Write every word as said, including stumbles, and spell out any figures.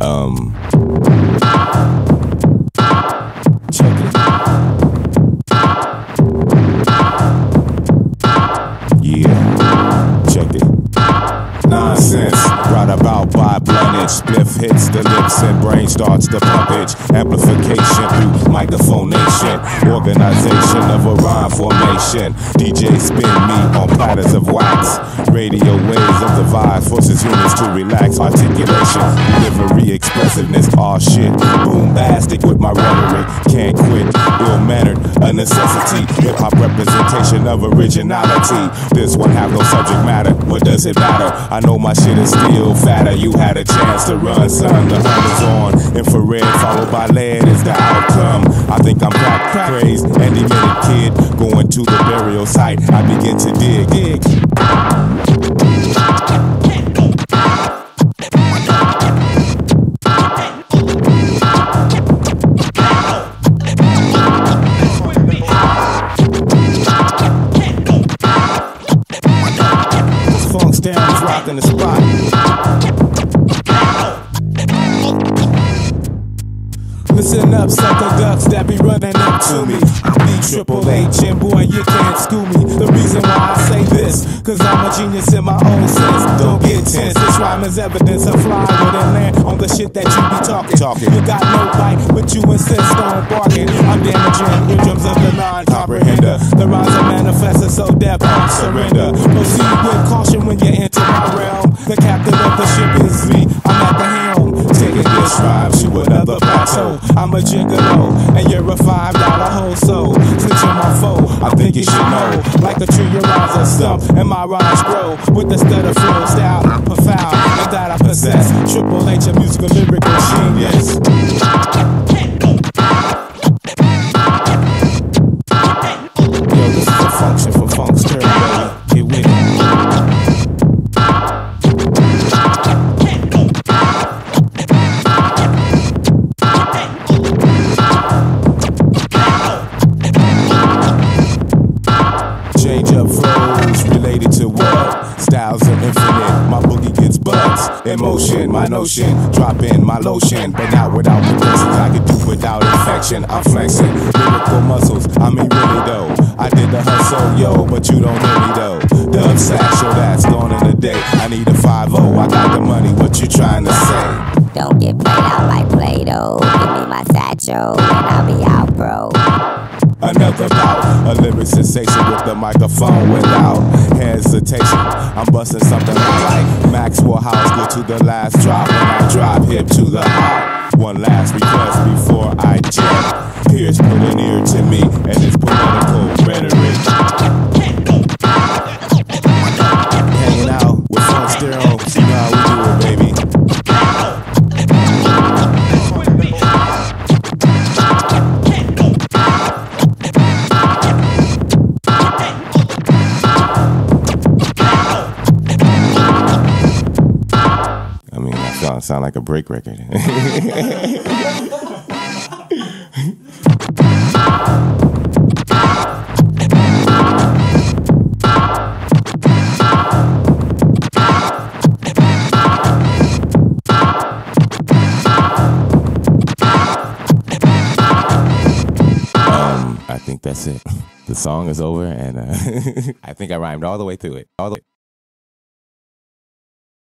Um, check it. Yeah, check it. Nonsense, brought about by bluntage. Spliff hits the lips and brain starts to pumpage. Amplification through microphonation. Organization of a rhyme formation. D J spin me on platters of wax. Radio waves of the vibe forces humans to relax. Articulation, delivery, expressiveness. All shit, boombastic with my rhetoric. Can't quit, ill-mannered, a necessity. Hip-hop representation of originality. This one have no subject matter. What does it matter? I know my shit is still fatter. You had a chance to run, son. The hunt is on. Infrared followed by lead is the outcome. I think I'm crack crazed and demented kid. Going to the burial site, I begin to dig. dig. Funk's down, is rocking the spot. Listen up, sucker ducks that be running up to me. B Triple H, and boy, you can't school me. The reason why I say this, cause I'm a genius in my own sense. Don't get tense, this rhyme is evidence of flying with and land on the shit that you be talking. talking. You got no bite, but you insist on barking. I'm damaging eardrums of the non-comprehender. The rhymes are manifested, so that punk surrender. Proceed with caution when you enter my realm. The captain of the ship is me, I'm at the helm. Taking this rhyme to another plateau. I'm a gigolo, and you're a five dollar hoe. So, since you're my foe, I think you should know. Like a tree, your rhymes are stump, and my rhymes grow. With the stutter flow, style, profound, and that I possess. Triple H, a musical lyrical genius. Yo, this is a function for Funk's turn, baby. Get with it. Change up flows related to what? Styles are infinite. My boogie gets buzz. Emotion, my notion. Drop in my lotion. But not without the blessings I can do without infection. I'm flexing lyrical muscles. I mean, really though. I did the hustle, yo, but you don't hear me though. Dub sack, show that's gone in the day. I need a five oh. I got the money. What you trying to say? Don't get played out like Play-Doh. Give me my satchel, and I'll be out, bro. Another bout, a lyric sensation with the microphone without hesitation. I'm busting something like Maxwell House, go to the last drop when I drop hip to the heart. One last request before I jet. Here's put an ear to me and it's political rhetoric. Hanging out with Funk Stereo, see how we do it, baby. Sound like a break record. um, I think that's it. The song is over, and uh, I think I rhymed all the way through it. All the way.